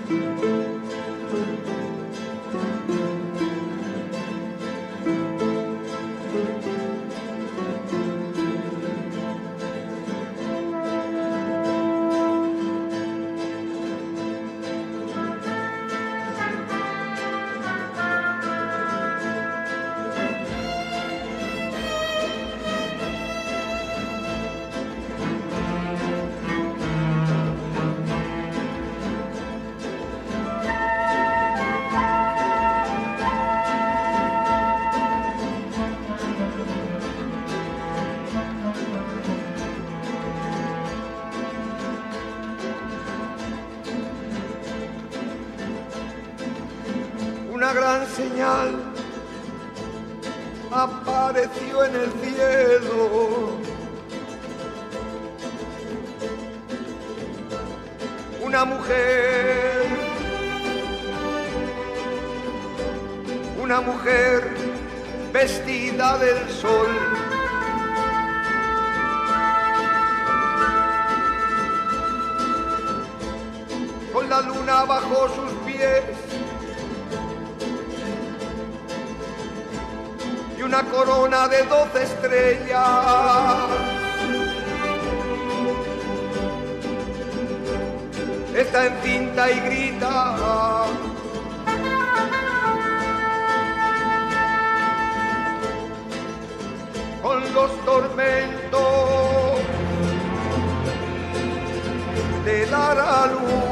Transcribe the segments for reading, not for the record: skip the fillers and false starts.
Una gran señal apareció en el cielo. Una mujer vestida del sol. Con la luna bajo sus pies y una corona de 12 estrellas. Está encinta y grita. Con los tormentos de dar a luz.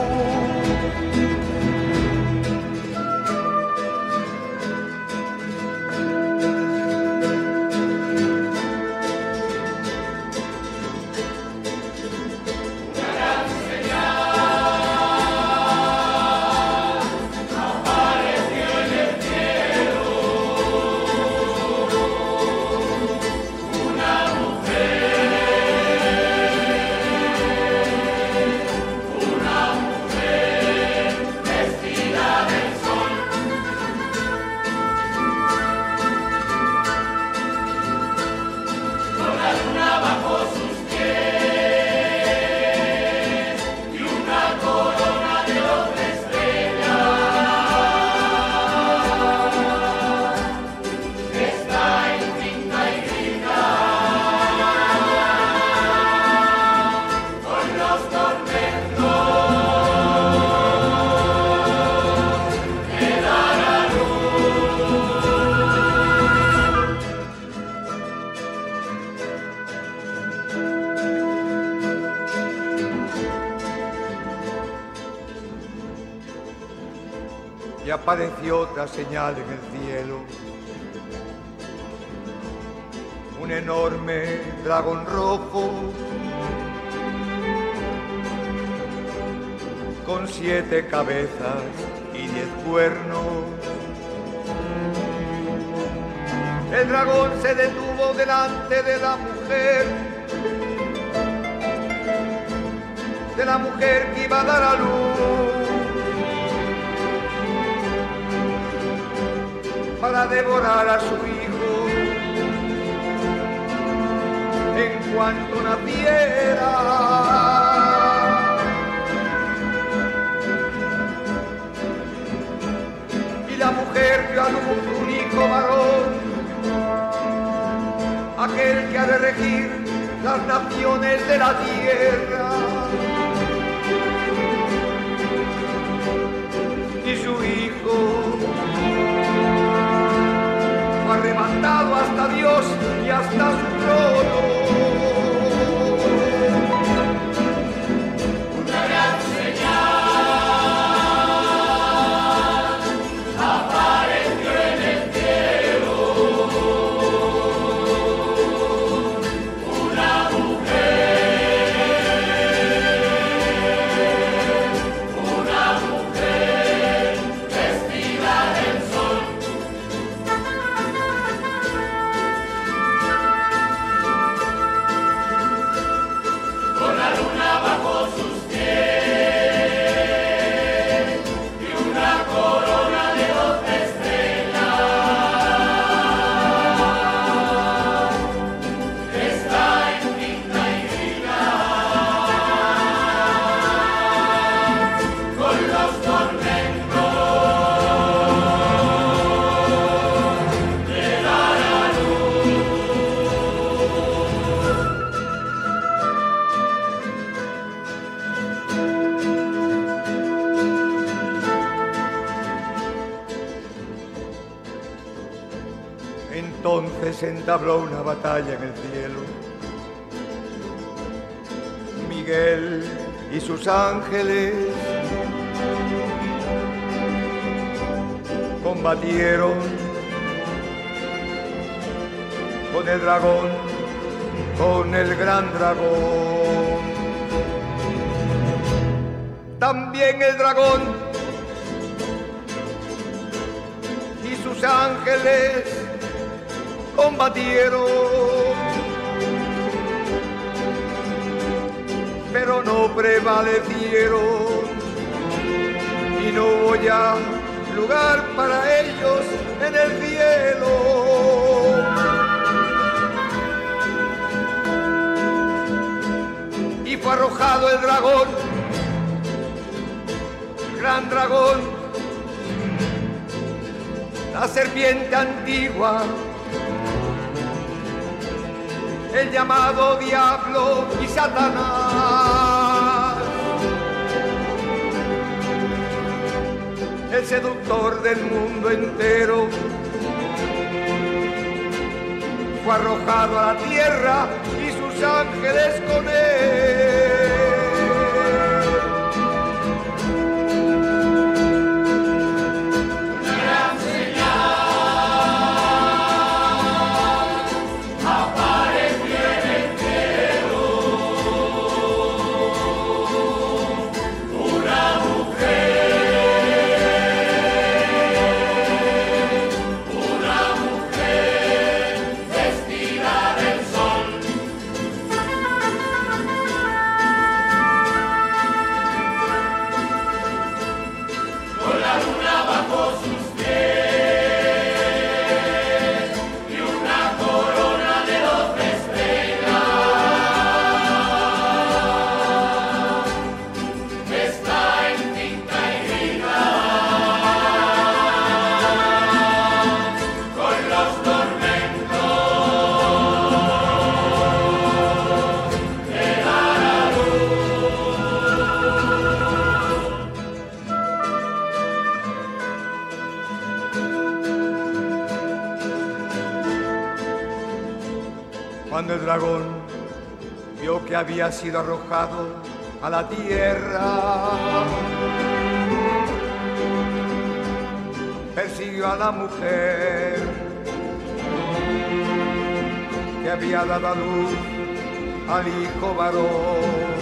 Y apareció otra señal en el cielo, un enorme dragón rojo con 7 cabezas y 10 cuernos. El dragón se detuvo delante de la mujer que iba a dar a luz, para devorar a su hijo en cuanto naciera. Y la mujer dio a luz un único varón, aquel que ha de regir las naciones de la tierra. Y su hijo arrebatado hasta Dios y hasta su trono. Una gran señal apareció en el cielo. Una mujer vestida del sol. Entonces se entabló una batalla en el cielo. Miguel y sus ángeles combatieron con el dragón, con el gran dragón. También el dragón y sus ángeles combatieron, pero no prevalecieron, y no hubo ya lugar para ellos en el cielo. Y fue arrojado el dragón, el gran dragón, la serpiente antigua, el llamado diablo y Satanás, el seductor del mundo entero, fue arrojado a la tierra y sus ángeles con él. Cuando el dragón vio que había sido arrojado a la tierra, persiguió a la mujer que había dado a luz al hijo varón.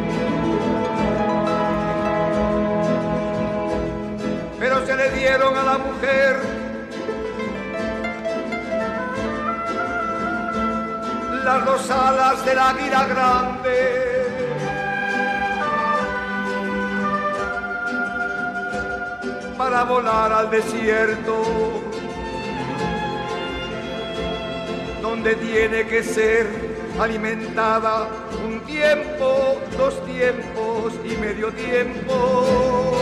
Pero se le dieron a la mujer las dos alas del águila grande, para volar al desierto, donde tiene que ser alimentada un tiempo, 2 tiempos y medio tiempo.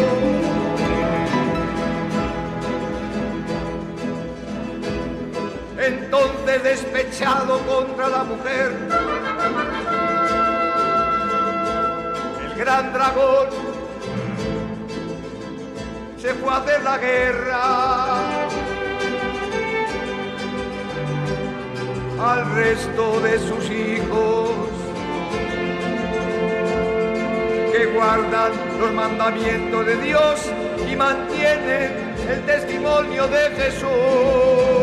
Entonces, despechado contra la mujer, el gran dragón se fue a hacer la guerra al resto de sus hijos, que guardan los mandamientos de Dios y mantienen el testimonio de Jesús.